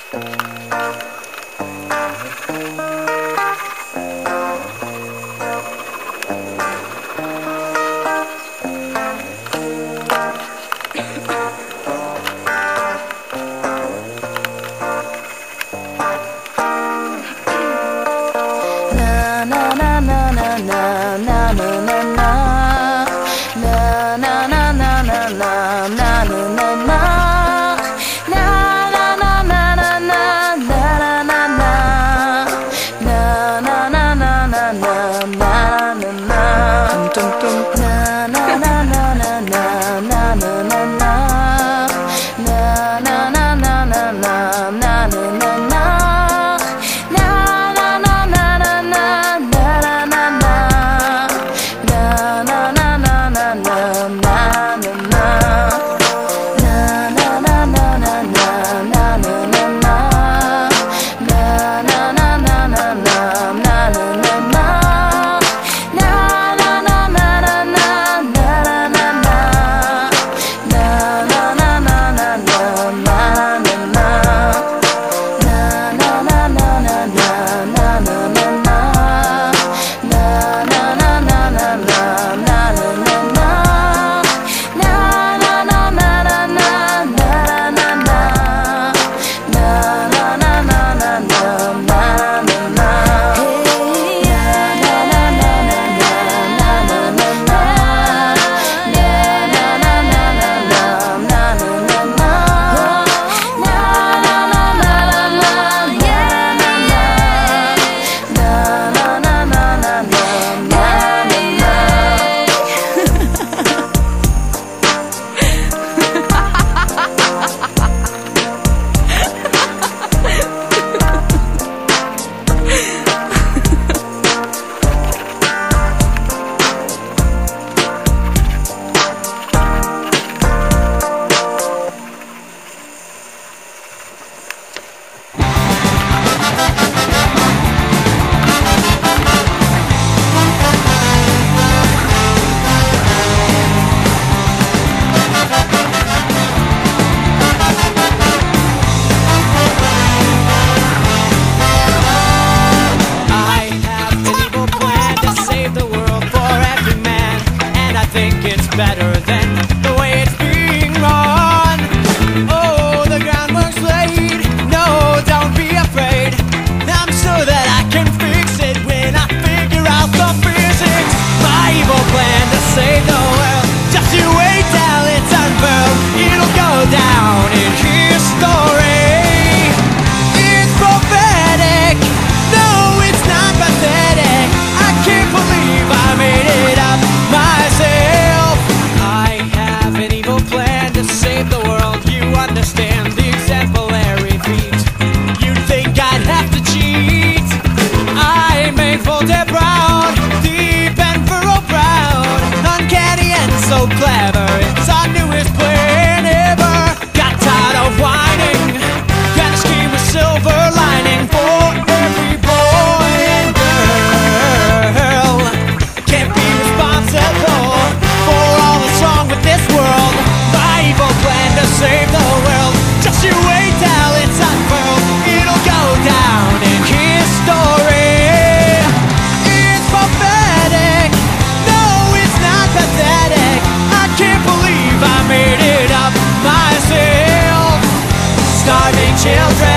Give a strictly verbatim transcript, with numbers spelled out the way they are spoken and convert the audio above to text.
better than the way it's being run. Oh, the groundwork's laid. No, don't be afraid. I'm sure that I can fix it when I figure out the physics. My evil plan to save the world, just you wait till it's unfurled. It'll go down in history. It's prophetic. No, it's not pathetic. I can't believe I made it up myself. I have an evil plan to save the world. You understand the exemplary feat. You'd think I'd have to cheat. I made Voltaire proud, deep and furrow proud, uncanny and so clever. It's our newest plan ever. Got tired of whining, got a scheme with silver lining for every boy and girl. Can't be responsible for all that's wrong with this world. My evil plan to save the world, just you wait till it's unfurled. It'll go down in history. It's prophetic. No, it's not pathetic. I can't believe I made it up myself. Starving children,